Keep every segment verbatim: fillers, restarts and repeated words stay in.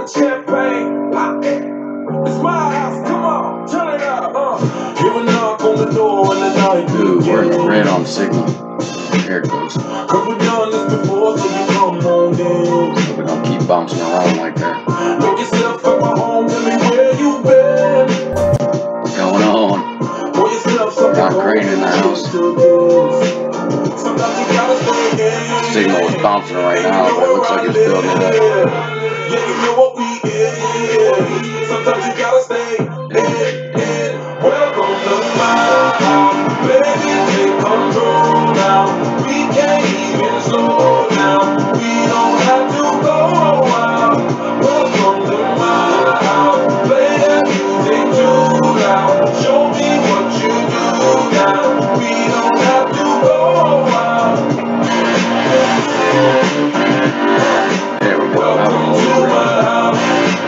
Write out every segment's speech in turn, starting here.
the champagne. Pop it. It's my house. Come on, turn it up. Uh. Hear a knock on the door in the night. Dude, we're in the red on signal. There it goes. Cause we've done this before, so you come on in. So we're gonna keep bouncing around like that. Make yourself at my home, tell me where you been. What's going on? Ron Crane in the house. Signal is bouncing right now, but it looks like it's building up. Yeah, you know what we is. Sometimes you gotta stay in. Welcome to my house. Baby, take control now. We can't even slow down. We don't have to go out. Welcome to my house. Play that music too loud. Show me what you do now. We don't have to go out. There we go. Welcome to my house.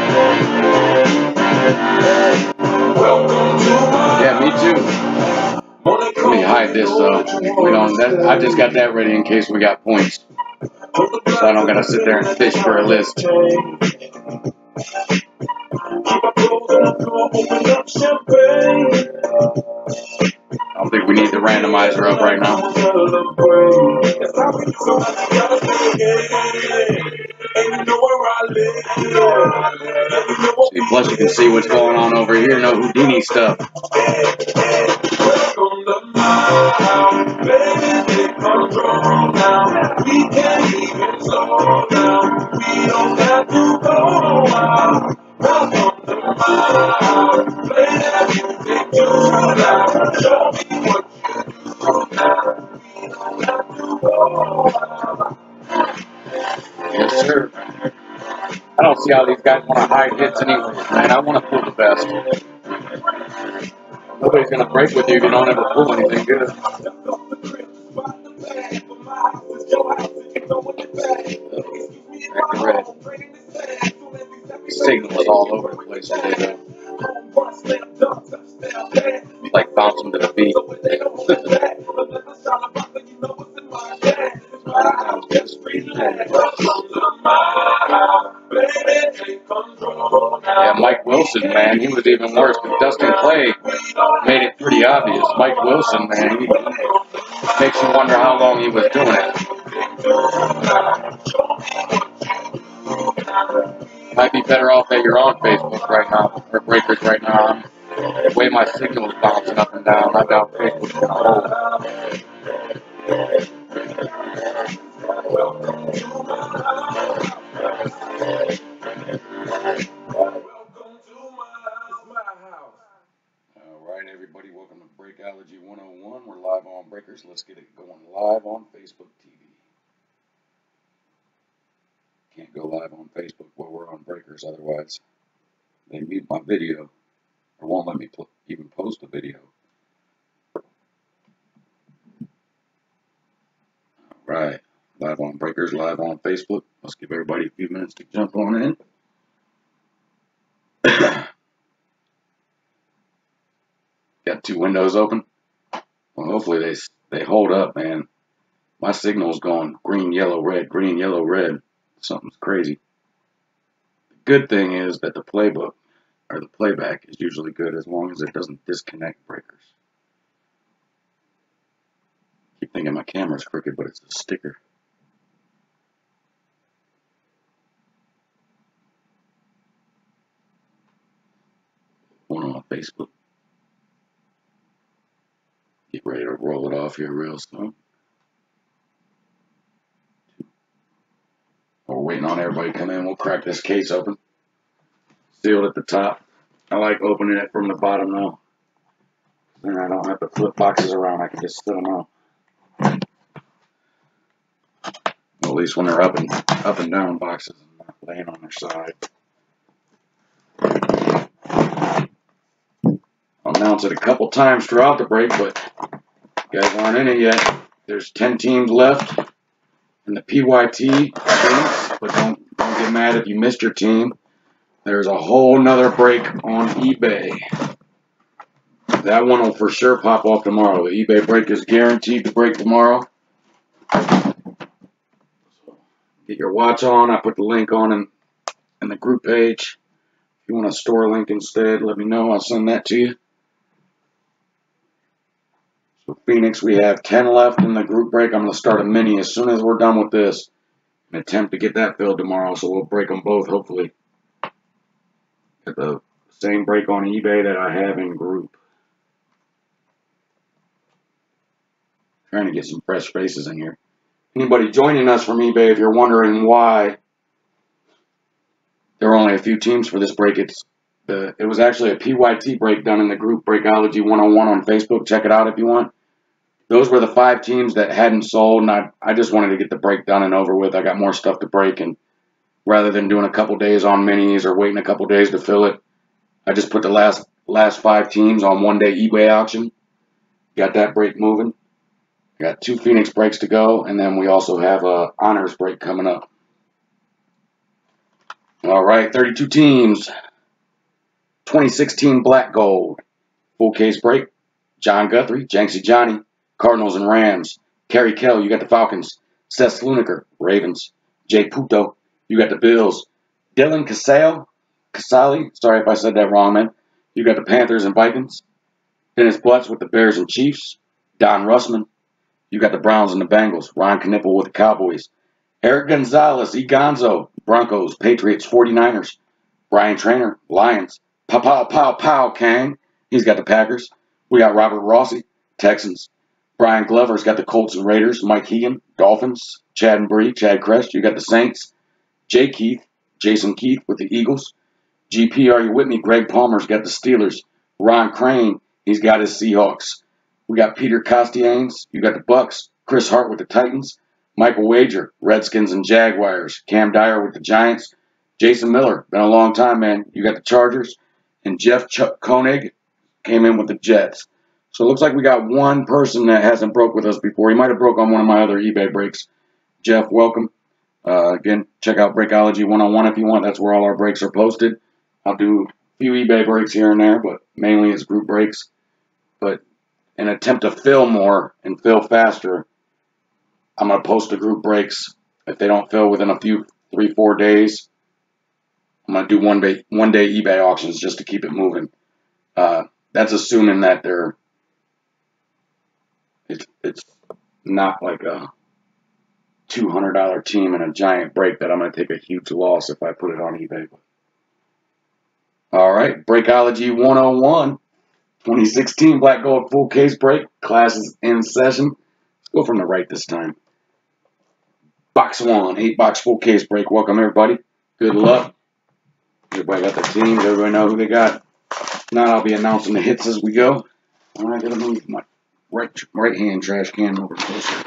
Welcome to my Yeah, me too. Let me hide this though. We don't. That, I just got that ready in case we got points, so I don't gotta sit there and fish for a list. I don't think we need the randomizer up right now. See, plus you can see what's going on over here. No Houdini stuff. Welcome to my house, baby, take control now. We can't even slow down. We don't have to go out. Welcome to my house, play that music too loud. Show me what you do now. We don't have to go out. Yes, sir. I don't see how these guys want to hide hits anyway, man. I want to pull the best. Nobody's going to break with you if you don't ever pull anything good. Back to red. Signal was all over the place today, though. It's like bouncing to the beat. Yeah, Mike Wilson, man, he was even worse. But Dustin Clay made it pretty obvious. Mike Wilson, man, he makes you wonder how long he was doing it. Might be better off that you're on Facebook right now, or Breakers right now. The way my signal is bouncing up and down, I doubt Facebook's going to hold. Alright, everybody, welcome to Breakology one oh one. We're live on Breakers. Let's get it going live on Facebook T V. Can't go live on Facebook while we're on Breakers, otherwise they mute my video or won't let me even post a video. Alright, live on Breakers, live on Facebook. Let's give everybody a few minutes to jump on in. Got two windows open. Well, hopefully they they hold up, man. My signal's going green, yellow, red, green, yellow, red. Something's crazy. The good thing is that the playbook or the playback is usually good as long as it doesn't disconnect Breakers. Keep thinking my camera's crooked, but it's a sticker. One on Facebook. Get ready to roll it off here real soon. We're waiting on everybody to come in. We'll crack this case open. Sealed at the top. I like opening it from the bottom now. Then I don't have to flip boxes around. I can just sit them out. Well, at least when they're up and up and down boxes and not laying on their side. I'll announce it a couple times throughout the break, but you guys aren't in it yet. There's ten teams left in the P Y T games, but don't don't get mad if you missed your team. There's a whole nother break on eBay. That one will for sure pop off tomorrow. The eBay break is guaranteed to break tomorrow. So get your watch on. I put the link on in in the group page. If you want a store link instead, let me know. I'll send that to you. So Phoenix, we have ten left in the group break. I'm going to start a mini as soon as we're done with this. An attempt to get that filled tomorrow, so we'll break them both, hopefully. Get the same break on eBay that I have in group. Trying to get some fresh faces in here. Anybody joining us from eBay, if you're wondering why there are only a few teams for this break, it's the it was actually a P Y T break done in the group Breakology one oh one on Facebook. Check it out if you want. Those were the five teams that hadn't sold, and I, I just wanted to get the break done and over with. I got more stuff to break, and rather than doing a couple days on minis or waiting a couple days to fill it, I just put the last last five teams on one day eBay auction. Got that break moving. Got two Phoenix breaks to go, and then we also have a honors break coming up. All right, thirty-two teams. twenty sixteen Black Gold. Full case break. John Guthrie, Janksy Johnny, Cardinals and Rams. Kerry Kell, you got the Falcons. Seth Sluniker, Ravens. Jay Puto, you got the Bills. Dylan Casale, Casale, sorry if I said that wrong, man. You got the Panthers and Vikings. Dennis Butts with the Bears and Chiefs. Don Russman, you got the Browns and the Bengals. Ryan Knippel with the Cowboys. Eric Gonzalez, E. Gonzo, Broncos, Patriots, forty-niners. Brian Trainer, Lions. Pow, pow, pow, pow, Kang. He's got the Packers. We got Robert Rossi, Texans. Brian Glover's got the Colts and Raiders. Mike Hegan, Dolphins. Chad and Bree, Chad Crest, you got the Saints. Jay Keith, Jason Keith with the Eagles. G P, are you with me? Greg Palmer's got the Steelers. Ron Crane, he's got his Seahawks. We got Peter Costianes, you got the Bucks. Chris Hart with the Titans. Michael Wager, Redskins and Jaguars. Cam Dyer with the Giants. Jason Miller, been a long time, man. You got the Chargers. And Jeff Ch Koenig came in with the Jets. So it looks like we got one person that hasn't broke with us before. He might have broke on one of my other eBay breaks. Jeff, welcome. Uh, again, check out Breakology one oh one if you want. That's where all our breaks are posted. I'll do a few eBay breaks here and there, but mainly it's group breaks. But in an attempt to fill more and fill faster, I'm going to post the group breaks. If they don't fill within a few, three, four days, I'm going to do one day, one day eBay auctions just to keep it moving. Uh, that's assuming that they're, it's, it's not like a two hundred dollar team and a giant break that I'm going to take a huge loss if I put it on eBay. All right, Breakology one oh one, twenty sixteen Black Gold full case break. Class is in session. Let's go from the right this time. Box one, eight box full case break. Welcome everybody. Good luck. Everybody got their teams. Everybody know who they got. Now I'll be announcing the hits as we go. All right, gotta move my right right hand trash can over closer.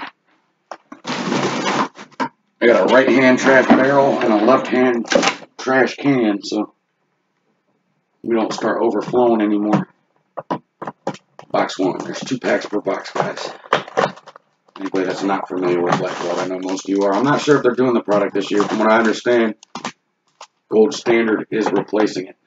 I got a right hand trash barrel and a left hand trash can, so we don't start overflowing anymore. Box one. There's two packs per box, guys. Anybody that's not familiar with Black Gold, I know most of you are. I'm not sure if they're doing the product this year. From what I understand, Gold Standard is replacing it.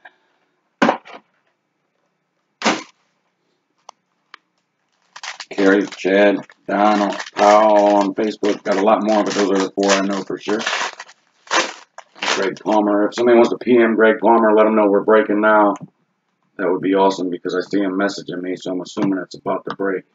Kerry, Chad, Donald, Powell on Facebook. Got a lot more, but those are the four I know for sure. Greg Palmer. If somebody wants to P M Greg Palmer, let him know we're breaking now. That would be awesome because I see him messaging me, so I'm assuming it's about to break.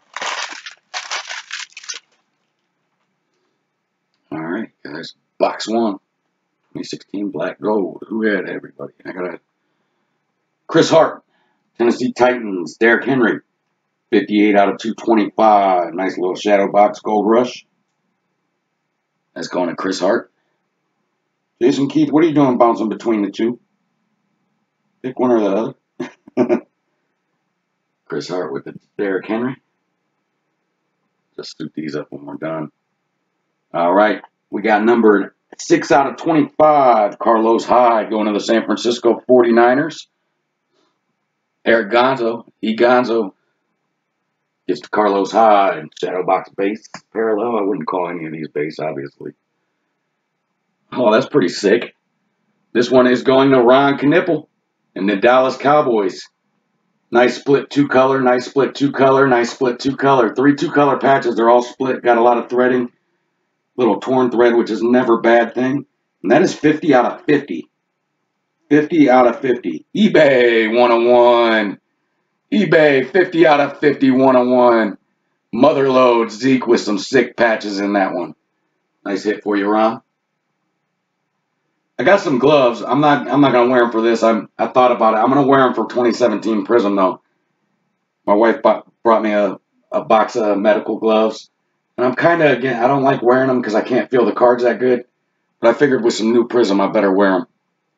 All right, guys. Box one. twenty sixteen Black Gold. Who had everybody? I got a Chris Hart, Tennessee Titans. Derrick Henry, fifty-eight out of two twenty-five. Nice little shadow box Gold Rush. That's going to Chris Hart. Jason Keith, what are you doing bouncing between the two? Pick one or the other. Chris Hart with the Derrick Henry. Just scoop these up when we're done. All right. We got numbered six out of twenty-five. Carlos Hyde going to the San Francisco forty-niners. Eric Gonzo. E. Gonzo gets to Carlos Hyde. Shadow box base. Parallel. I wouldn't call any of these base, obviously. Oh, that's pretty sick. This one is going to Ron Knippel and the Dallas Cowboys. Nice split two color, nice split two color, nice split two color. Three two color patches, they're all split, got a lot of threading. Little torn thread, which is never a bad thing. And that is fifty out of fifty. fifty out of fifty. eBay one oh one. eBay fifty out of fifty one oh one. Motherload Zeke with some sick patches in that one. Nice hit for you, Ron. I got some gloves. I'm not I'm not gonna wear them for this. I'm I thought about it. I'm gonna wear them for twenty seventeen Prism though. My wife bought, brought me a, a box of medical gloves. And I'm kind of, again, I don't like wearing them because I can't feel the cards that good. But I figured with some new Prism, I better wear them.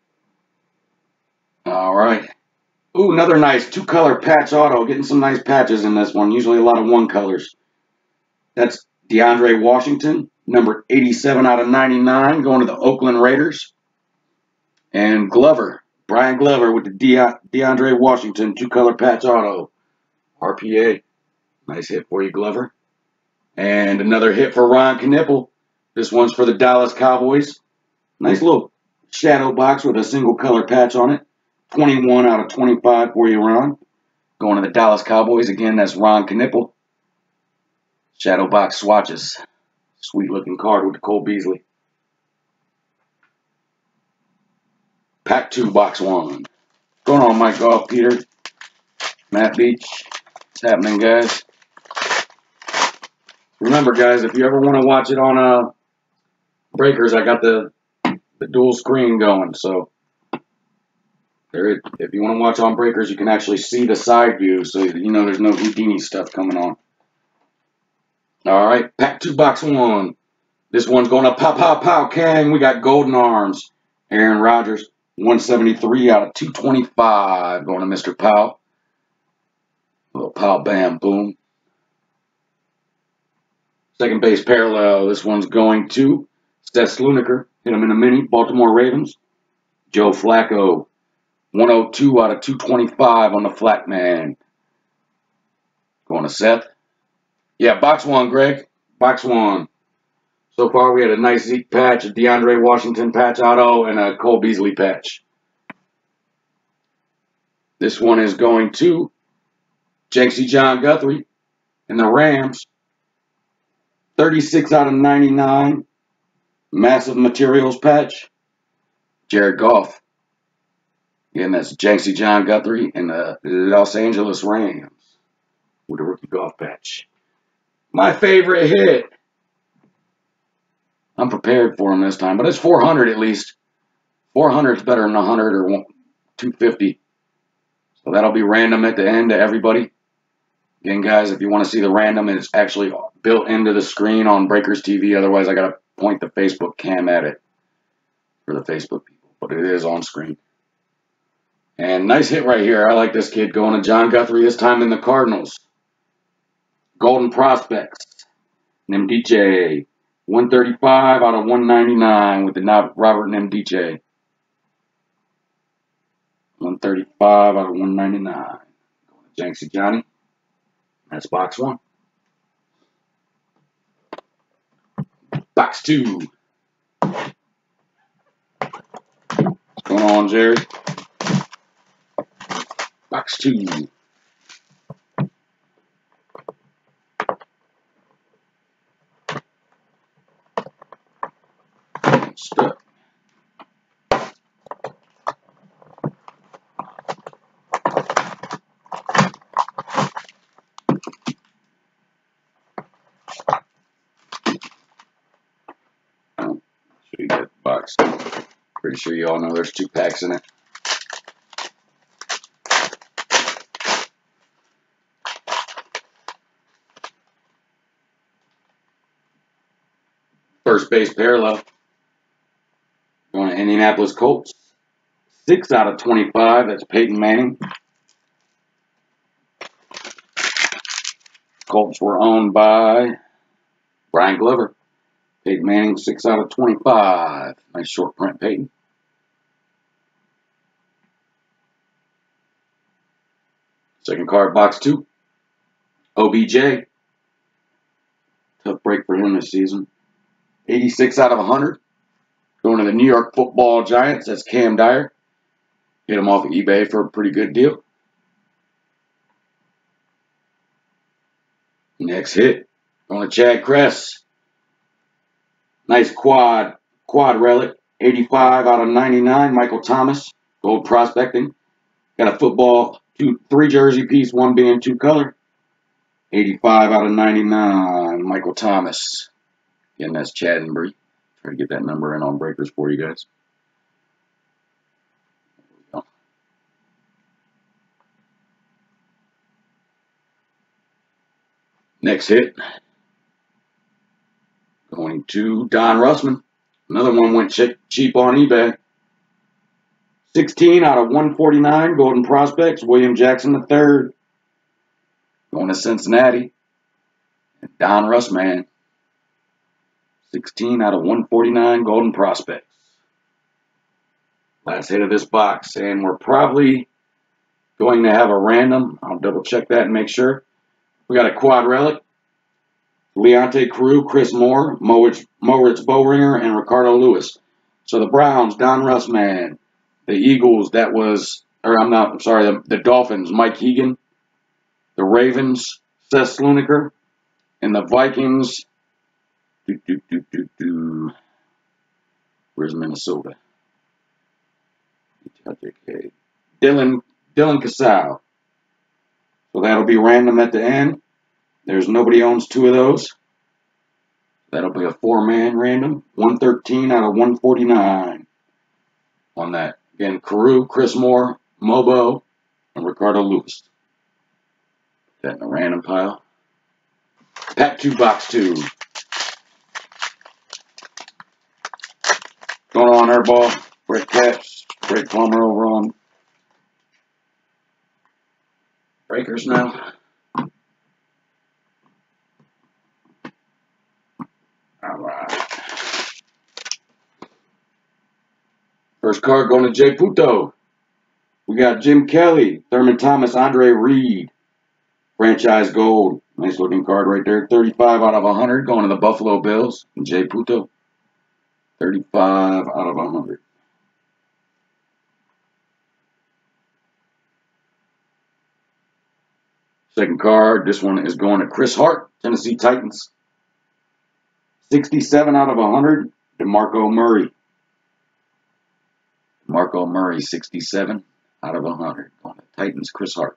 All right. Ooh, another nice two-color patch auto. Getting some nice patches in this one. Usually a lot of one-colors. That's DeAndre Washington, number eighty-seven out of ninety-nine, going to the Oakland Raiders. And Glover, Brian Glover with the De DeAndre Washington two-color patch auto. R P A. Nice hit for you, Glover. And another hit for Ron Knipple. This one's for the Dallas Cowboys. Nice little shadow box with a single color patch on it. twenty-one out of twenty-five for you, Ron. Going to the Dallas Cowboys. Again, that's Ron Knipple. Shadow box swatches. Sweet looking card with the Cole Beasley. Pack two, box one. What's going on, Mike Goff, Peter? Matt Beach. What's happening, guys? Remember, guys, if you ever want to watch it on uh, Breakers, I got the the dual screen going. So there, if you want to watch on Breakers, you can actually see the side view, so you know there's no Houdini stuff coming on. All right, pack two, box one. This one's going to pow, pow, pow, Kang. We got Golden Arms. Aaron Rodgers, one seventy-three out of two twenty-five, going to Mister Powell. Little pow, bam, boom. Second base parallel. This one's going to Seth Sluniker. Hit him in a mini. Baltimore Ravens. Joe Flacco. one oh two out of two twenty-five on the flat man. Going to Seth. Yeah, box one, Greg. Box one. So far, we had a nice Zeke patch, a DeAndre Washington patch auto, and a Cole Beasley patch. This one is going to Jenksy John Guthrie and the Rams. thirty-six out of ninety-nine. Massive materials patch. Jared Goff. Again, that's Jenksy John Guthrie and the Los Angeles Rams with a rookie golf patch. My favorite hit. I'm prepared for him this time, but it's four hundred at least. four hundred is better than one hundred or two fifty. So that'll be random at the end to everybody. Again, guys, if you want to see the random, it's actually built into the screen on Breakers T V. Otherwise, I got to point the Facebook cam at it for the Facebook people. But it is on screen. And nice hit right here. I like this kid going to John Guthrie, this time in the Cardinals. Golden Prospects. Nimdiche. one thirty-five out of one ninety-nine with the Robert Nimdiche. one thirty-five out of one ninety-nine. Going to Jenksy Johnny. That's box one. Box two. What's going on, Jerry? Box two. Stuck. Should you get the box? Pretty sure you all know there's two packs in it. First base parallel. Going to Indianapolis Colts. six out of twenty-five. That's Peyton Manning. Colts were owned by Brian Glover. Peyton Manning, six out of twenty-five. Nice short print, Peyton. Second card, box two. O B J. Tough break for him this season. eighty-six out of one hundred. Going to the New York Football Giants. That's Cam Dyer. Hit him off of eBay for a pretty good deal. Next hit. Going to Chad Kress. Nice quad. Quad relic. eighty-five out of ninety-nine. Michael Thomas. Gold Prospecting. Got a football, two, three jersey piece, one being two color. eighty-five out of ninety-nine. Michael Thomas. Again, that's Chad and Bree. Try to get that number in on breakers for you guys. Next hit. Going to Don Russman. Another one went cheap on eBay. sixteen out of one forty-nine. Golden Prospects. William Jackson the third. Going to Cincinnati. Don Russman. sixteen out of one forty-nine. Golden Prospects. Last hit of this box. And we're probably going to have a random. I'll double check that and make sure. We got a quad relic. Leonte Carew, Chris Moore, Moritz, Moritz Bowringer, and Ricardo Lewis. So the Browns, Don Russman. The Eagles, that was, or I'm not, I'm sorry, the, the Dolphins, Mike Hegan. The Ravens, Seth Sluniker. And the Vikings, do, do, do, do, do. Where's Minnesota? Dylan, Dylan Casale. So that'll be random at the end. There's nobody owns two of those. That'll be a four-man random. one thirteen out of one forty-nine on that. Again, Carew, Chris Moore, Mobo, and Ricardo Lewis. Put that in a random pile. Pack two, box two. Going on, Airball. Great catch. Great Plummer over on breakers now. All right. First card going to Jay Puto. We got Jim Kelly, Thurman Thomas, Andre Reed. Franchise gold. Nice looking card right there. thirty-five out of one hundred going to the Buffalo Bills. And Jay Puto. thirty-five out of one hundred. Second card. This one is going to Chris Hart, Tennessee Titans. sixty-seven out of one hundred. DeMarco Murray. DeMarco Murray, sixty-seven out of one hundred. Going to Titans, Chris Hart.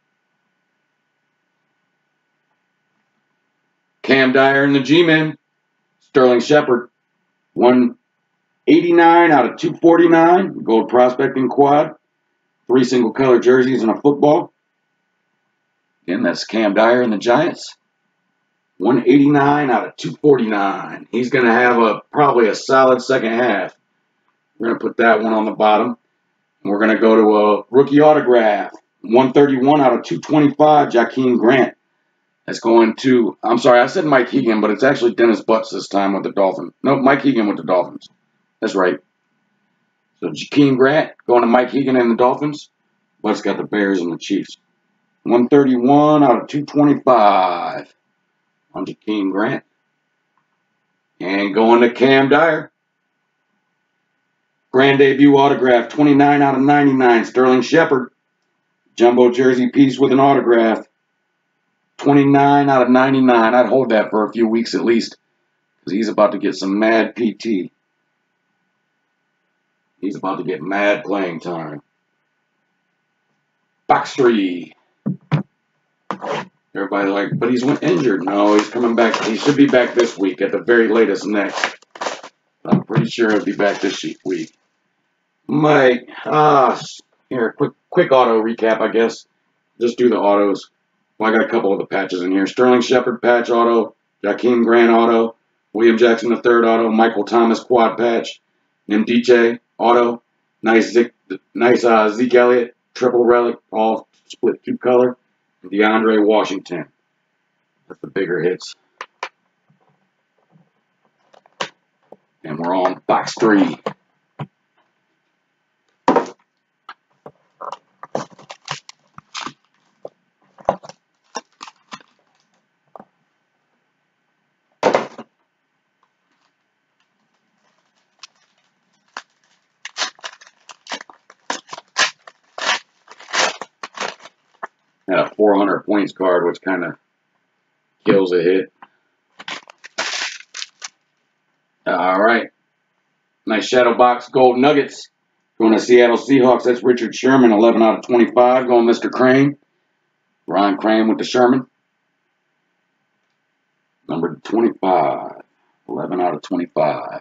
Cam Dyer and the G-Men. Sterling Shepard. one eighty-nine out of two forty-nine. Gold Prospecting quad. Three single color jerseys and a football. Again, that's Cam Dyer and the Giants. one eighty-nine out of two forty-nine. He's going to have a probably a solid second half. We're going to put that one on the bottom. And we're going to go to a rookie autograph. one thirty-one out of two twenty-five, Jakeem Grant. That's going to, I'm sorry, I said Mike Hegan, but it's actually Dennis Butts this time with the Dolphins. No, Mike Hegan with the Dolphins. That's right. So Jakeem Grant going to Mike Hegan and the Dolphins. Butts got the Bears and the Chiefs. one thirty-one out of two twenty-five on Jakeem Grant. And going to Cam Dyer. Grand debut autograph, twenty-nine out of ninety-nine, Sterling Shepard. Jumbo jersey piece with an autograph. twenty-nine out of ninety-nine. I'd hold that for a few weeks at least. Because he's about to get some mad P T. He's about to get mad playing time. Box three. Everybody like, but he's injured. No, he's coming back. He should be back this week at the very latest next. I'm pretty sure he'll be back this week. Mike, ah, here, quick, quick auto recap, I guess. Just do the autos. Well, I got a couple of the patches in here. Sterling Shepard patch auto, Jakeem Grant auto, William Jackson the third auto, Michael Thomas quad patch, M D J auto, nice Zeke, nice uh, Zeke Elliott triple relic, all split two color, and DeAndre Washington. That's the bigger hits. And we're on box three. Had a four hundred points card, which kind of kills a hit. All right. Nice shadow box gold nuggets. Going to Seattle Seahawks, that's Richard Sherman, eleven out of twenty-five. Going Mister Crane. Ryan Crane with the Sherman. Number twenty-five. eleven out of twenty-five.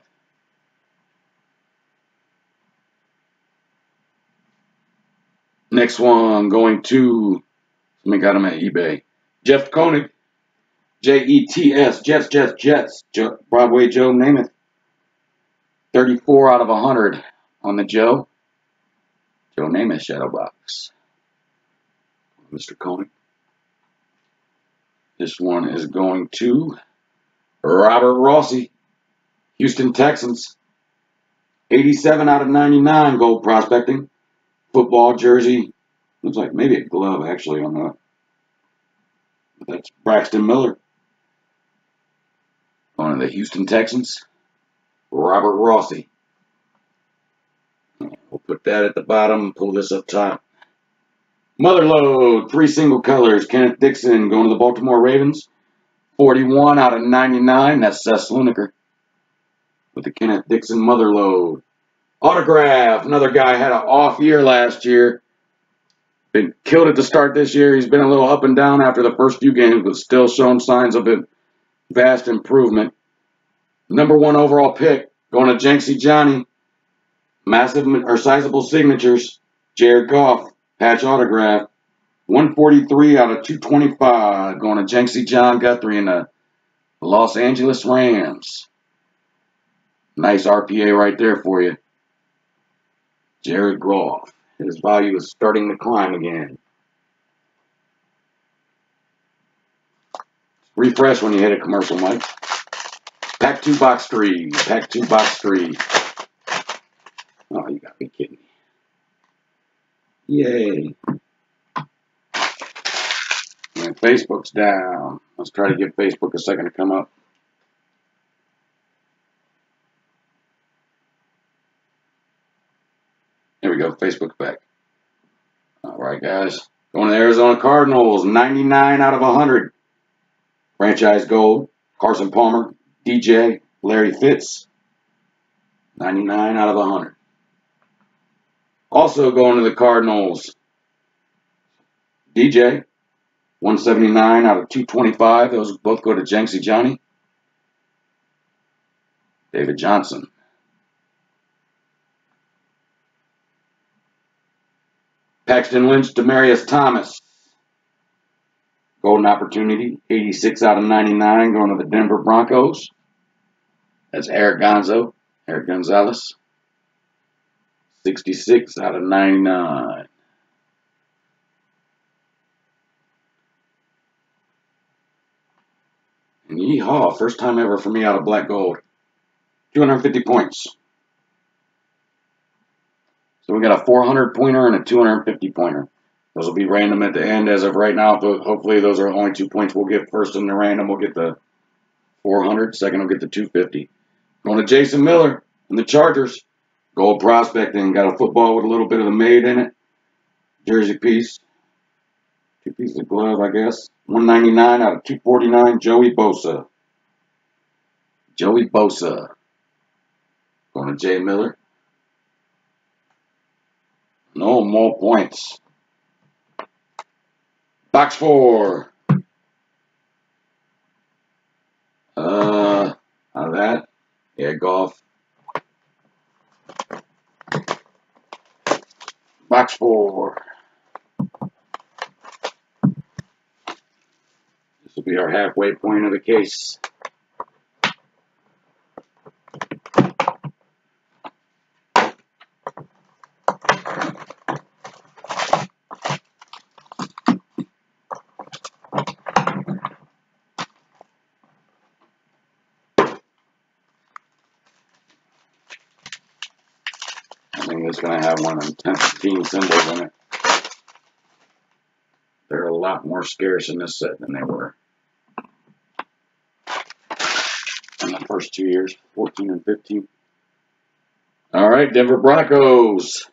Next one going to, somebody got him at eBay. Jeff Koenig. J E T S. Jets, Jets, Jets. Jo- Broadway Joe Namath. thirty-four out of one hundred on the Joe. Joe Namath shadow box. Mister Koenig. This one is going to Robert Rossi. Houston Texans. eighty-seven out of ninety-nine gold prospecting. Football jersey. Looks like maybe a glove actually on that. That's Braxton Miller. Going to the Houston Texans. Robert Rossi. We'll put that at the bottom. Pull this up top. Motherlode. Three single colors. Kenneth Dixon going to the Baltimore Ravens. forty-one out of ninety-nine. That's Seth Sluniker. With the Kenneth Dixon Motherlode. Autograph. Another guy had an off year last year. Been killed at the start this year. He's been a little up and down after the first few games, but still showing signs of a vast improvement. Number one overall pick. Going to Jenksy Johnny. Massive or sizable signatures. Jared Goff. Patch autograph. one forty-three out of two twenty-five. Going to Jenksy John Guthrie in the Los Angeles Rams. Nice R P A right there for you. Jared Goff. His value is starting to climb again. Refresh when you hit a commercial, Mike. Pack two, box three. Pack two, box three. Oh, you gotta be kidding me. Yay. And Facebook's down. Let's try to give Facebook a second to come up. There we go. Facebook's back. All right, guys. Going to the Arizona Cardinals. ninety-nine out of one hundred. Franchise gold. Carson Palmer. D J. Larry Fitz. ninety-nine out of one hundred. Also going to the Cardinals. D J. one seventy-nine out of two twenty-five. Those both go to Jenksy Johnny. David Johnson. Paxton Lynch, Demarius Thomas. Golden opportunity. eighty-six out of ninety-nine going to the Denver Broncos. That's Eric Gonzo. Eric Gonzalez. sixty-six out of ninety-nine. And yeehaw, first time ever for me out of black gold. two hundred fifty points. So we got a four hundred pointer and a two hundred fifty pointer. Those will be random at the end as of right now. But hopefully those are the only two points we'll get. First in the random, we'll get the four hundred. Second, we'll get the two fifty. Going to Jason Miller and the Chargers. Gold prospecting. Got a football with a little bit of the made in it. Jersey piece. Two pieces of glove, I guess. one ninety-nine out of two forty-nine. Joey Bosa. Joey Bosa. Going to Jay Miller. No more points. Box four. Uh, out of that. Yeah, golf. Box four. This will be our halfway point of the case. I think it's going to have one of them team symbols in it. They're a lot more scarce in this set than they were in the first two years, fourteen and fifteen. All right, Denver Broncos.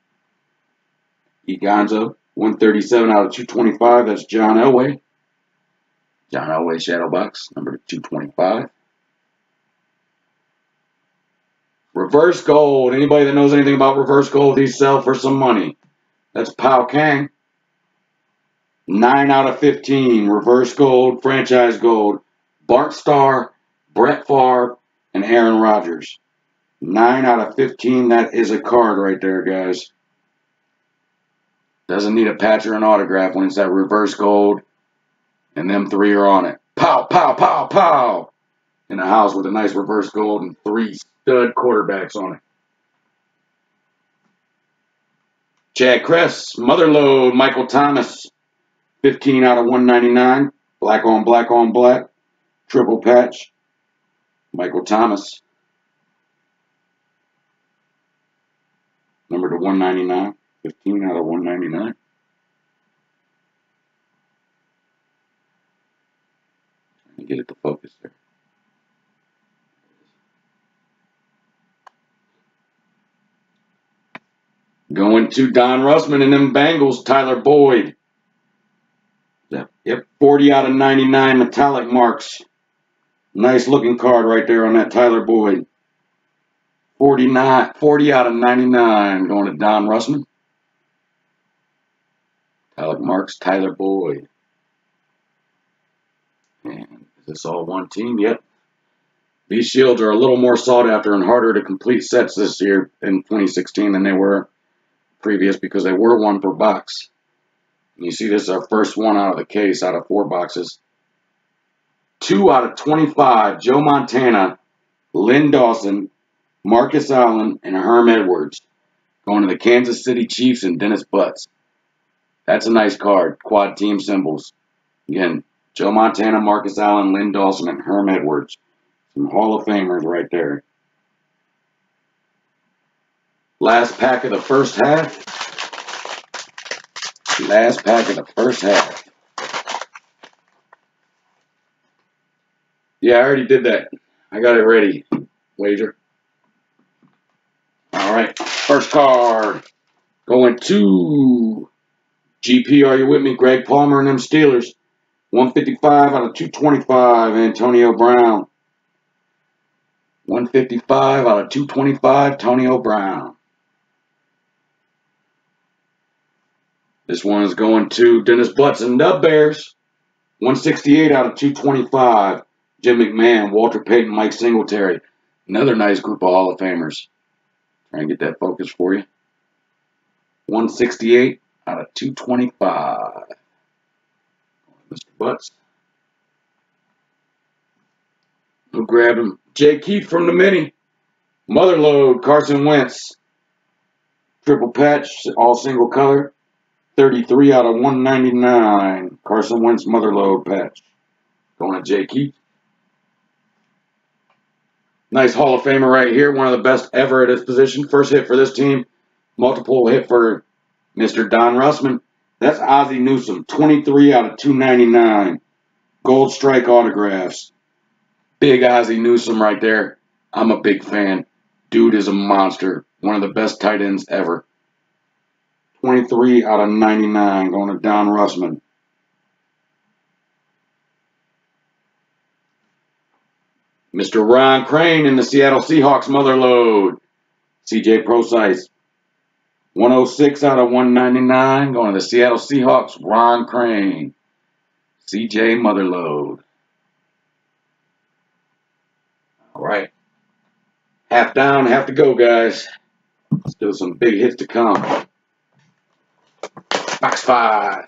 Egonzo, one thirty-seven out of two twenty-five. That's John Elway. John Elway shadow box, number two twenty-five. Reverse gold. Anybody that knows anything about reverse gold, these sell for some money. That's Pao Kang. nine out of fifteen. Reverse gold, franchise gold. Bart Starr, Brett Favre, and Aaron Rodgers. nine out of fifteen. That is a card right there, guys. Doesn't need a patch or an autograph when it's that reverse gold. And them three are on it. Pow, pow, pow, pow. In a house with a nice reverse gold and three stud quarterbacks on it. Chad Kress, Motherlode, Michael Thomas. fifteen out of one ninety-nine. Black on black on black. Triple patch. Michael Thomas. Number to one ninety-nine. fifteen out of one ninety-nine. Trying to get it to focus there. Going to Don Russman and them Bengals, Tyler Boyd. Yep, forty out of ninety-nine metallic marks. Nice looking card right there on that Tyler Boyd. forty-nine, forty out of ninety-nine going to Don Russman. Metallic marks, Tyler Boyd. And is this all one team? Yep. These shields are a little more sought after and harder to complete sets this year in twenty sixteen than they were previous because they were one per box. And you see this is our first one out of the case out of four boxes. two out of twenty-five, Joe Montana, Lynn Dawson, Marcus Allen, and Herm Edwards. Going to the Kansas City Chiefs and Dennis Butts. That's a nice card. Quad team symbols. Again, Joe Montana, Marcus Allen, Lynn Dawson, and Herm Edwards. Some Hall of Famers right there. Last pack of the first half. Last pack of the first half. Yeah, I already did that. I got it ready. Wager. All right. First card. Going to G P, are you with me? Greg Palmer and them Steelers. one fifty-five out of two twenty-five, Antonio Brown. one fifty-five out of two twenty-five, Antonio Brown. This one is going to Dennis Butts and Dub Bears. one sixty-eight out of two twenty-five, Jim McMahon, Walter Payton, Mike Singletary. Another nice group of Hall of Famers. Try and get that focus for you. one sixty-eight out of two twenty-five. Mister Butts. Who grabbed him? Jay Keith from the mini. Motherlode, Carson Wentz. Triple patch, all single color. thirty-three out of one ninety-nine. Carson Wentz Motherlode patch. Going to Jay Keith. Nice Hall of Famer right here. One of the best ever at his position. First hit for this team. Multiple hit for Mister Don Russman. That's Ozzie Newsome. twenty-three out of two ninety-nine. Gold strike autographs. Big Ozzie Newsome right there. I'm a big fan. Dude is a monster. One of the best tight ends ever. twenty-three out of ninety-nine going to Don Russman. Mister Ron Crane in the Seattle Seahawks Motherlode. C J Prosise. one oh six out of one ninety-nine going to the Seattle Seahawks, Ron Crane. C J Motherlode. All right. Half down, half to go, guys. Still some big hits to come. Box five.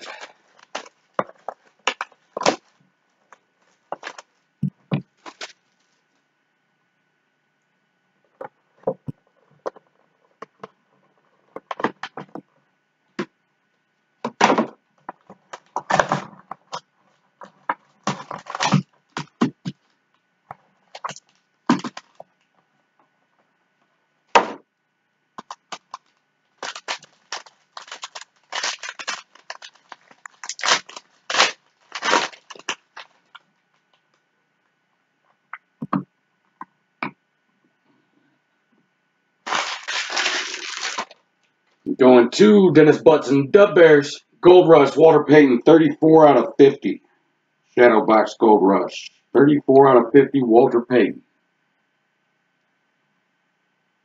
Going to Dennis Butts and Dub Bears. Gold Rush, Walter Payton, thirty-four out of fifty. Shadow Box Gold Rush. thirty-four out of fifty, Walter Payton.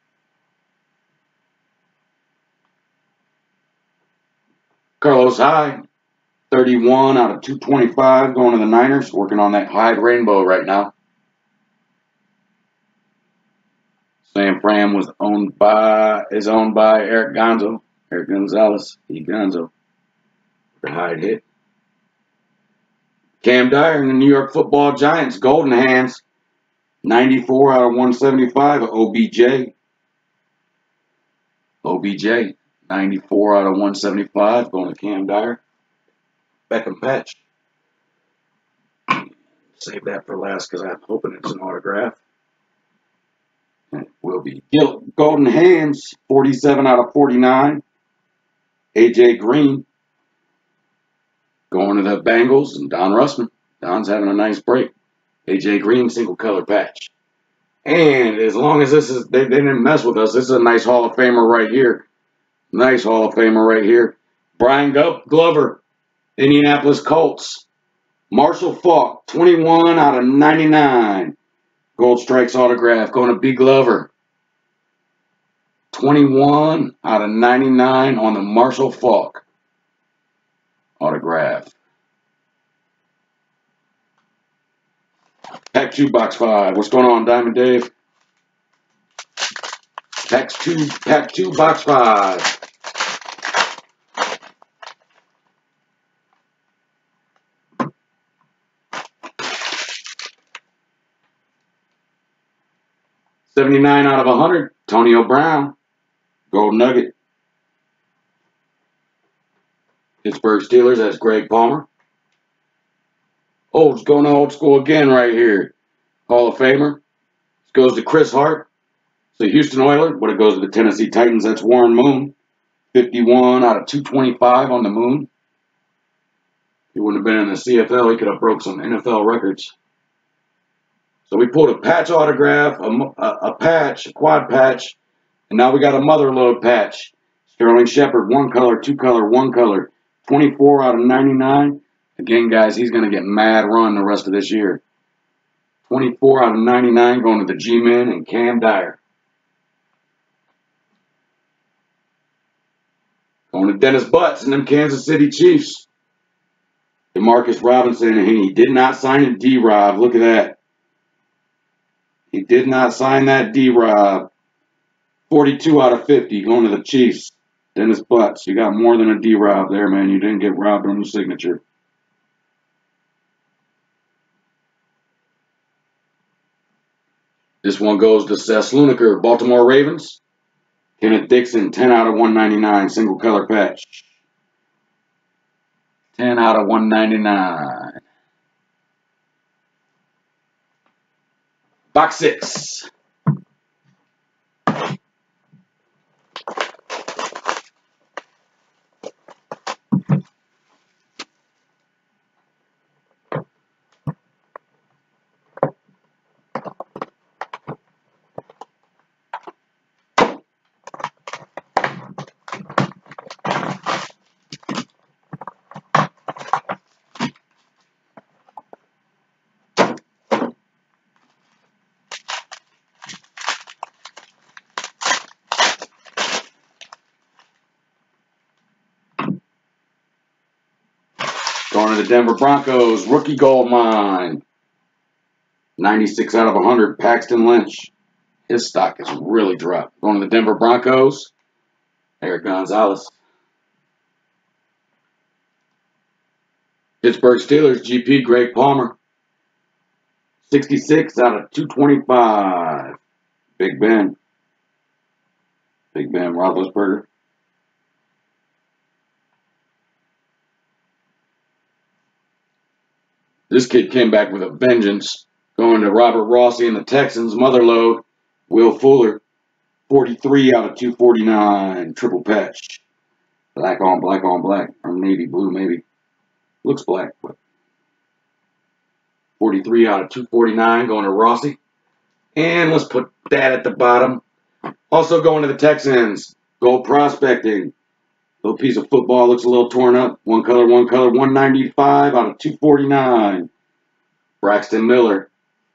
Carlos Hyde, thirty-one out of two twenty-five, going to the Niners. Working on that Hyde rainbow right now. Sam Fram was owned by is owned by Eric Gonzo, Eric Gonzalez, E. Gonzo. The Hyde hit. Cam Dyer and the New York Football Giants, golden hands, ninety-four out of one seventy-five. O B J. O B J, ninety-four out of one seventy-five, going to Cam Dyer. Beckham patch. Save that for last because I'm hoping it's an autograph. And it will be. Golden hands, forty-seven out of forty-nine. A J Green. Going to the Bengals and Don Russman. Don's having a nice break. A J Green, single color patch. And as long as this is, they, they didn't mess with us, this is a nice Hall of Famer right here. Nice Hall of Famer right here. Brian Glover, Indianapolis Colts. Marshall Faulk, twenty-one out of ninety-nine. Gold Strikes autograph going to B. Glover. twenty-one out of ninety-nine on the Marshall Faulk autograph. Pack two, box five. What's going on, Diamond Dave? Pack two, pack two, box five. seventy-nine out of one hundred. Antonio Brown. Gold Nugget. Pittsburgh Steelers, that's Greg Palmer. Oh, it's going to old school again right here. Hall of Famer. This goes to Chris Hart. It's the Houston Oilers, but it goes to the Tennessee Titans. That's Warren Moon. fifty-one out of two twenty-five on the Moon. He wouldn't have been in the C F L. He could have broke some N F L records. So we pulled a patch autograph, a, a, a patch, a quad patch, and now we got a mother load patch. Sterling Shepard, one color, two color, one color. twenty-four out of ninety-nine. Again, guys, he's going to get mad run the rest of this year. twenty-four out of ninety-nine going to the G-Men and Cam Dyer. Going to Dennis Butts and them Kansas City Chiefs. Demarcus Robinson, and he did not sign a D-Rob. Look at that. He did not sign that D-Rob. forty-two out of fifty going to the Chiefs. Dennis Butts, you got more than a D-Rob there, man. You didn't get robbed on the signature. This one goes to Seth Sluniker, Baltimore Ravens. Kenneth Dixon, ten out of one ninety-nine, single color patch. ten out of one ninety-nine. Box six. Going to the Denver Broncos, rookie gold mine. ninety-six out of one hundred, Paxton Lynch. His stock has really dropped. Going to the Denver Broncos, Eric Gonzalez. Pittsburgh Steelers, G P, Greg Palmer. sixty-six out of two twenty-five, Big Ben. Big Ben Roethlisberger. This kid came back with a vengeance. Going to Robert Rossi and the Texans, Motherlode. Will Fuller, forty-three out of two forty-nine, triple patch. Black on black on black, or navy blue maybe. Looks black, but forty-three out of two forty-nine going to Rossi. And let's put that at the bottom. Also going to the Texans, Gold Prospecting. Little piece of football, looks a little torn up. One color, one color, one ninety-five out of two forty-nine. Braxton Miller.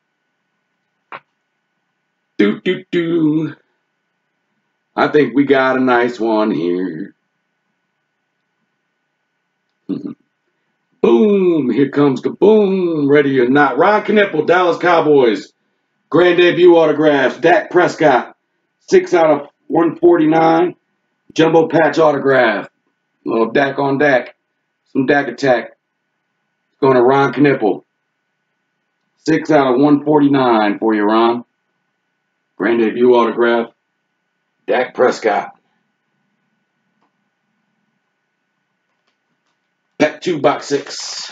Doo doo doo. I think we got a nice one here. Boom! Here comes the boom. Ready or not. Ron Knippel, Dallas Cowboys. Grand debut autographs. Dak Prescott. six out of one forty-nine. Jumbo patch autograph. A little Dak on Dak. Some Dak attack. Going to Ron Knippel. six out of one forty-nine for you, Ron. Grand debut autograph. Dak Prescott. Pack two, box six.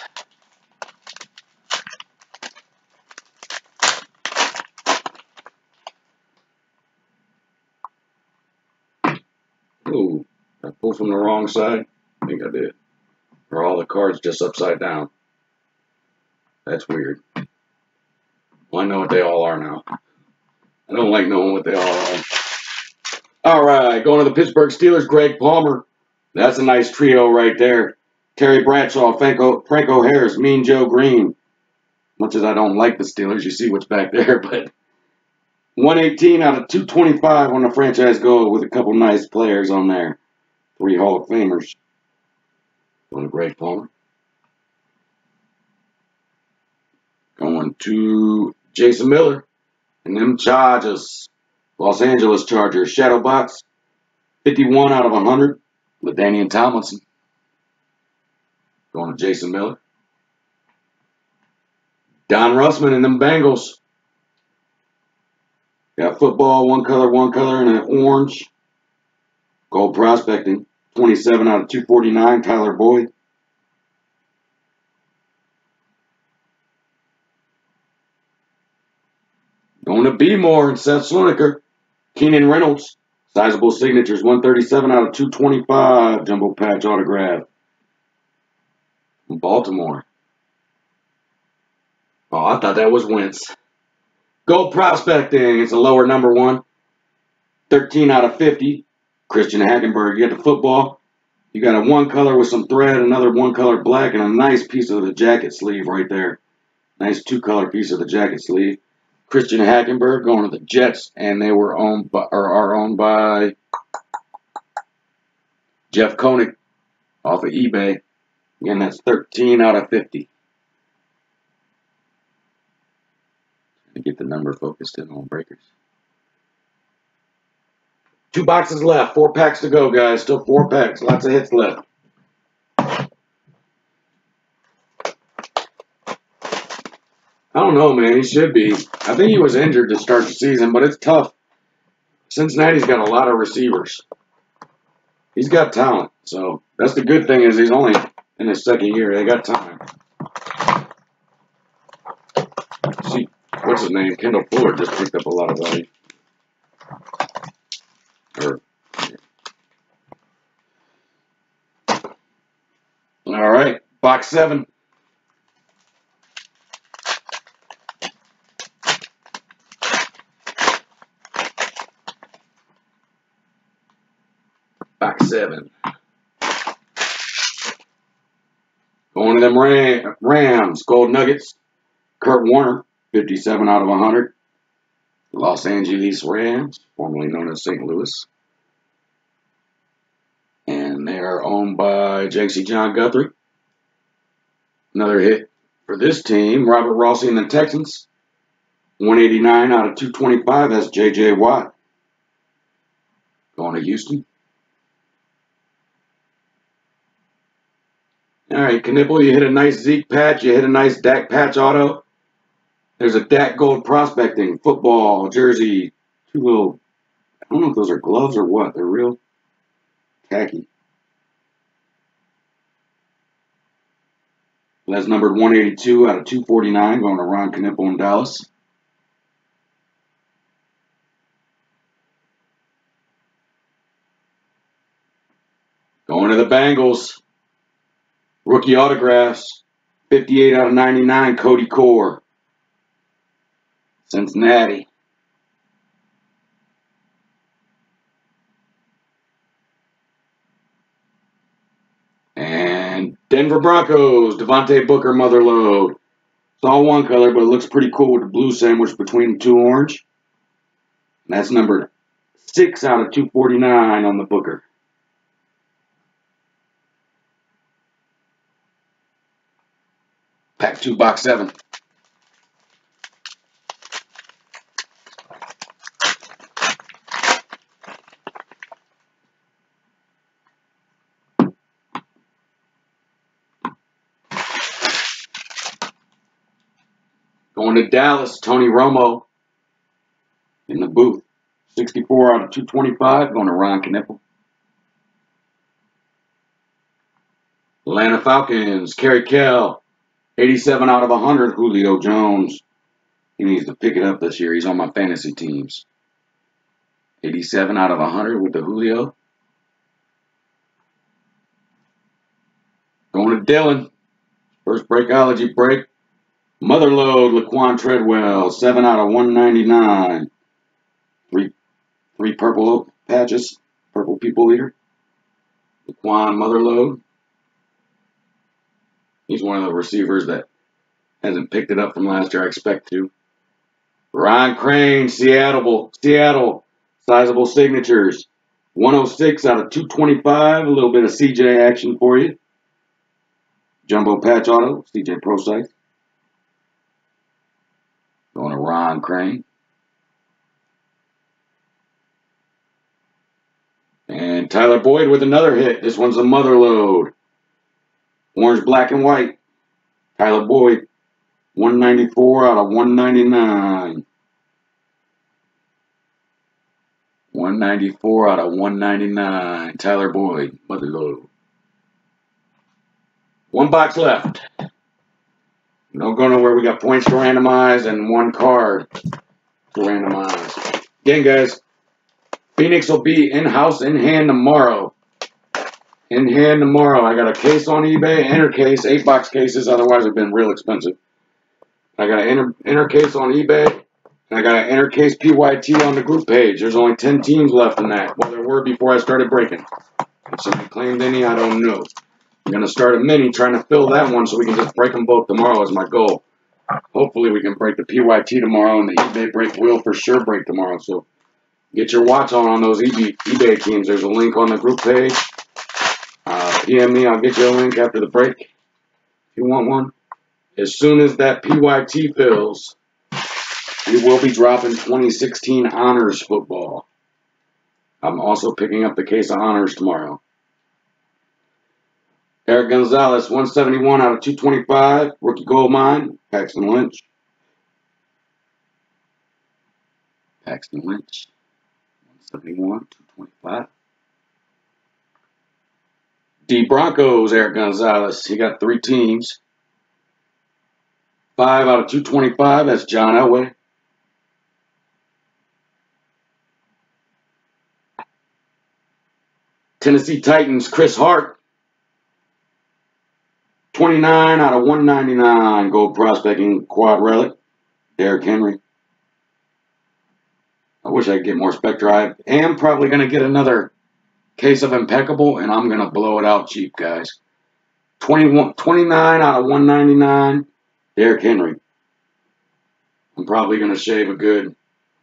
Ooh, I pulled from the wrong side. I think I did. Or all the cards just upside down. That's weird. Well, I know what they all are now. I don't like knowing what they all are. All right, going to the Pittsburgh Steelers, Greg Palmer. That's a nice trio right there. Terry Bradshaw, Franco, Franco Harris, Mean Joe Green. Much as I don't like the Steelers, you see what's back there, but one eighteen out of two twenty-five on the franchise goal with a couple nice players on there. Three Hall of Famers. Going to Greg Palmer. Going to Jason Miller and them Chargers. Los Angeles Chargers. Shadow box. fifty-one out of one hundred. LaDainian Tomlinson. Going to Jason Miller. Don Russman and them Bengals. Got football, one color, one color, and an orange. Gold prospecting. twenty-seven out of two forty-nine. Tyler Boyd. Going to Beemore and Seth Sloniker. Keenan Reynolds. Sizable signatures. one thirty-seven out of two twenty-five. Jumbo patch autograph. Baltimore. Oh, I thought that was Wentz. Gold prospecting. It's a lower number one. thirteen out of fifty. Christian Hackenberg. You got the football. You got a one color with some thread, another one color black, and a nice piece of the jacket sleeve right there. Nice two color piece of the jacket sleeve. Christian Hackenberg going to the Jets, and they were owned by, or are owned by Jeff Koenig off of eBay. Again, that's thirteen out of fifty. To get the number focused in on breakers. Two boxes left. Four packs to go, guys. Still four packs. Lots of hits left. I don't know, man. He should be. I think he was injured to start the season, but it's tough. Cincinnati's got a lot of receivers. He's got talent. So that's the good thing is he's only in his second year. They got time. See, what's his name? Kendall Fuller just picked up a lot of value. Or, all right, box seven. Box seven. Going to them Ram, Rams, Gold Nuggets. Kurt Warner, fifty-seven out of one hundred. Los Angeles Rams, formerly known as Saint Louis. And they are owned by J C John Guthrie. Another hit for this team, Robert Rossi and the Texans. one eighty-nine out of two twenty-five, that's J J Watt. Going to Houston. All right, Knippel, you hit a nice Zeke patch. You hit a nice Dak patch auto. There's a Dak Gold Prospecting football jersey. Two little, I don't know if those are gloves or what. They're real tacky. That's numbered one eighty-two out of two forty-nine, going to Ron Knippel in Dallas. Going to the Bengals. Rookie autographs. fifty-eight out of ninety-nine, Cody Core. Cincinnati. And Denver Broncos, Devontae Booker, Motherlode. It's all one color, but it looks pretty cool with the blue sandwich between the two orange. And that's numbered six out of two forty-nine on the Booker. Pack two, box seven. Going to Dallas, Tony Romo in the booth. sixty-four out of two twenty-five, going to Ron Knippel. Atlanta Falcons, Kerry Kell, eighty-seven out of one hundred, Julio Jones. He needs to pick it up this year. He's on my fantasy teams. eighty-seven out of one hundred with the Julio. Going to Dylan. First Breakology break. Motherload, Laquan Treadwell, seven out of one ninety-nine. Three, three purple patches. Purple people eater. Laquan Motherload. He's one of the receivers that hasn't picked it up from last year. I expect to. Ryan Crane, Seattle, Seattle, sizable signatures. one oh six out of two twenty-five. A little bit of C J action for you. Jumbo patch auto, C J Pro Site. Going to Ron Crane. And Tyler Boyd with another hit. This one's a mother load. Orange, black, and white. Tyler Boyd. one ninety-four out of one ninety-nine. one ninety-four out of one ninety-nine. Tyler Boyd. Mother load. One box left. No going nowhere. We got points to randomize and one card to randomize. Again, guys, Phoenix will be in-house, in-hand tomorrow. In-hand tomorrow. I got a case on eBay, inner case, eight-box cases. Otherwise, they've been real expensive. I got an inner, inner case on eBay, and I got an inner case P Y T on the group page. There's only ten teams left in that. Well, there were before I started breaking. If somebody claimed any, I don't know. I'm going to start a mini trying to fill that one so we can just break them both tomorrow is my goal. Hopefully we can break the P Y T tomorrow and the eBay break will for sure break tomorrow. So get your watch on on those eBay, eBay teams. There's a link on the group page. Uh, P M me. I'll get you a link after the break if you want one. As soon as that P Y T fills, we will be dropping twenty sixteen Honors football. I'm also picking up the case of Honors tomorrow. Eric Gonzalez, one seventy-one out of two twenty-five. Rookie gold mine, Paxton Lynch. Paxton Lynch, one seventy-one, two twenty-five. D Broncos, Eric Gonzalez. He got three teams. five out of two twenty-five. That's John Elway. Tennessee Titans, Chris Hart. twenty-nine out of one ninety-nine. Gold prospecting quad relic. Derrick Henry. I wish I could get more Spectra. I am probably going to get another case of Impeccable, and I'm going to blow it out cheap, guys. twenty-one, twenty-nine out of one ninety-nine. Derrick Henry. I'm probably going to shave a good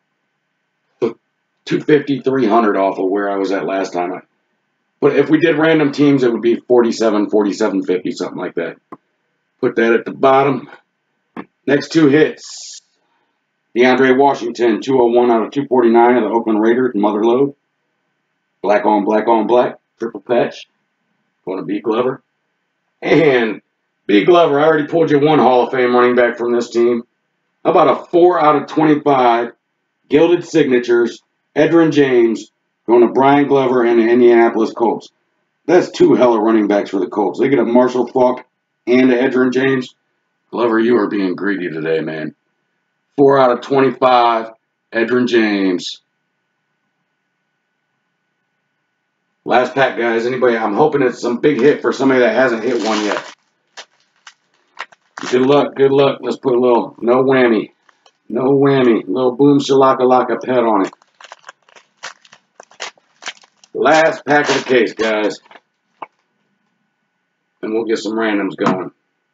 two fifty, three hundred off of where I was at last time. But if we did random teams, it would be forty-seven, forty-seven fifty, something like that. Put that at the bottom. Next two hits. DeAndre Washington, two oh one out of two forty-nine of the Oakland Raiders, Motherload. Black on black on black, triple patch. Going to B Glover. And B Glover, I already pulled you one Hall of Fame running back from this team. How about a four out of twenty-five, gilded signatures, Edgerrin James, going to Brian Glover and the Indianapolis Colts. That's two hella running backs for the Colts. They get a Marshall Faulk and a Edgerrin James. Glover, you are being greedy today, man. four out of twenty-five, Edgerrin James. Last pack, guys. Anybody? I'm hoping it's some big hit for somebody that hasn't hit one yet. Good luck, good luck. Let's put a little, no whammy. No whammy. Little boom shalaka laka pet on it. Last pack of the case, guys. And we'll get some randoms going.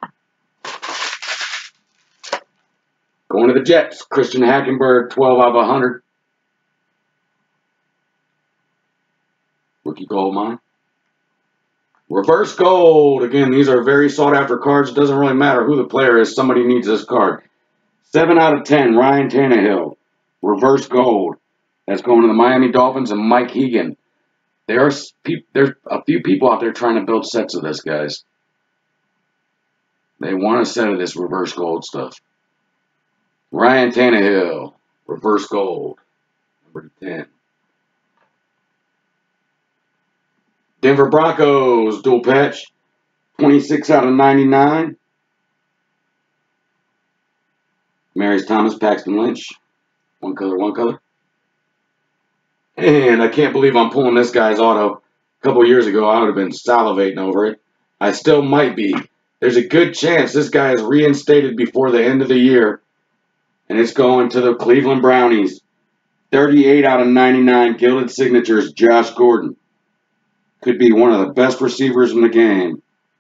Going to the Jets. Christian Hackenberg, twelve out of one hundred. Rookie gold mine. Reverse gold. Again, these are very sought after cards. It doesn't really matter who the player is. Somebody needs this card. seven out of ten, Ryan Tannehill. Reverse gold. That's going to the Miami Dolphins and Mike Hegan. There are there's a few people out there trying to build sets of this, guys. They want a set of this reverse gold stuff. Ryan Tannehill, reverse gold, number ten. Denver Broncos, dual patch, twenty-six out of ninety-nine. Marius Thomas, Paxton Lynch, one color, one color. And I can't believe I'm pulling this guy's auto. A couple years ago, I would have been salivating over it. I still might be. There's a good chance this guy is reinstated before the end of the year. And it's going to the Cleveland Brownies. thirty-eight out of ninety-nine gilded signatures, Josh Gordon. Could be one of the best receivers in the game.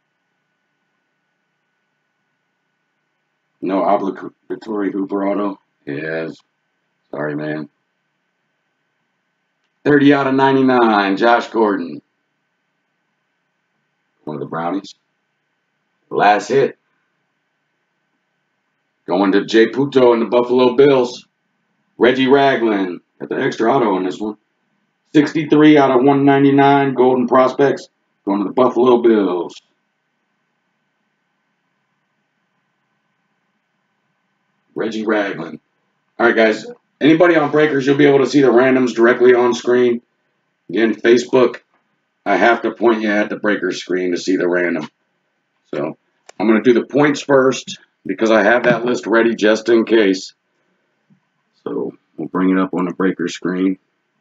No obligatory Hooper auto. Yes. Sorry, man. thirty out of ninety-nine, Josh Gordon. One of the Brownies. Last hit. Going to Jay Puto and the Buffalo Bills. Reggie Ragland. Got the extra auto on this one. sixty-three out of one ninety-nine, Golden Prospects. Going to the Buffalo Bills. Reggie Ragland. All right, guys. Anybody on Breakers, you'll be able to see the randoms directly on screen. Again, Facebook, I have to point you at the Breakers screen to see the random. So I'm going to do the points first because I have that list ready just in case. So we'll bring it up on the Breakers screen.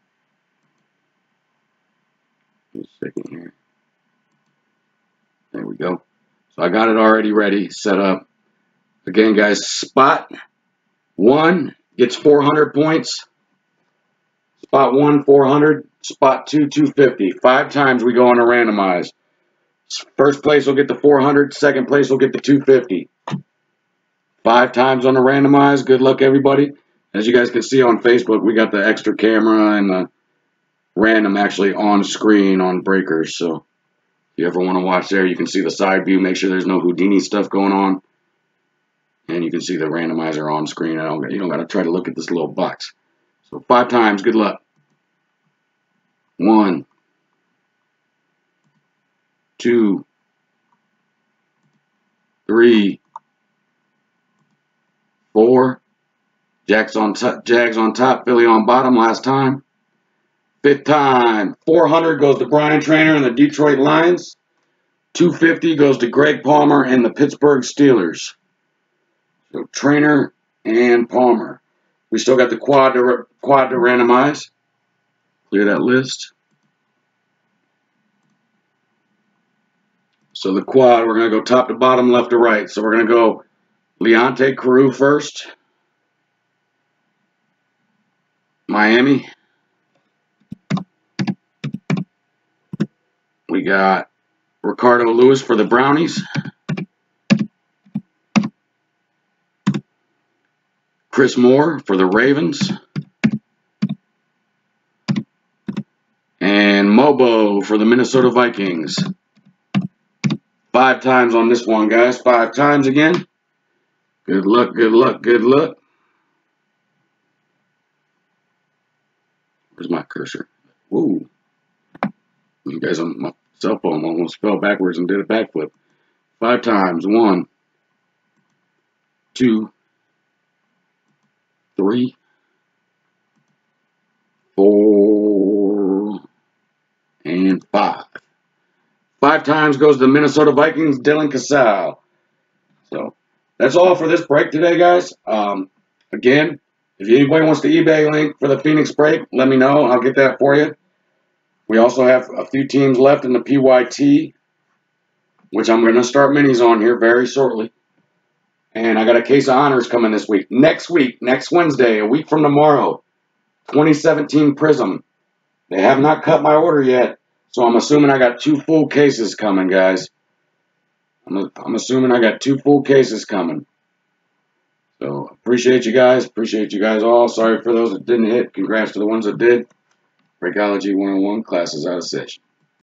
Just a second here. There we go. So I got it already ready, set up. Again, guys, spot one gets four hundred points. Spot one, four hundred. Spot two, two fifty. Five times we go on a randomize. First place will get the four hundred. Second place will get the two fifty. Five times on the randomize. Good luck, everybody. As you guys can see on Facebook, we got the extra camera and the random actually on screen on Breakers. So if you ever want to watch there, you can see the side view. Make sure there's no Houdini stuff going on. And you can see the randomizer on screen. I don't, you don't got to try to look at this little box. So five times. Good luck. One. Two. Three. Four. Jags on top. Jags on top. Philly on bottom last time. Fifth time. four hundred goes to Brian Trainer and the Detroit Lions. two fifty goes to Greg Palmer and the Pittsburgh Steelers. So Trainer and Palmer. We still got the quad to, quad to randomize. Clear that list. So the quad, we're going to go top to bottom, left to right. So we're going to go Leonte Carew first. Miami. We got Ricardo Lewis for the Brownies. Chris Moore for the Ravens. And Mobo for the Minnesota Vikings. Five times on this one, guys. Five times again. Good luck, good luck, good luck. Where's my cursor? Woo. You guys on my cell phone almost fell backwards and did a backflip. Five times. One. Two. Three, four, and five. Five times goes to the Minnesota Vikings, Dylan Casale. So that's all for this break today, guys. Um, again, if anybody wants the eBay link for the Phoenix break, let me know. I'll get that for you. We also have a few teams left in the P Y T, which I'm going to start minis on here very shortly. And I got a case of honors coming this week. Next week, next Wednesday, a week from tomorrow, twenty seventeen Prism. They have not cut my order yet, so I'm assuming I got two full cases coming, guys. I'm, I'm assuming I got two full cases coming. So, appreciate you guys. Appreciate you guys all. Sorry for those that didn't hit. Congrats to the ones that did. Breakology one oh one, class is out of session.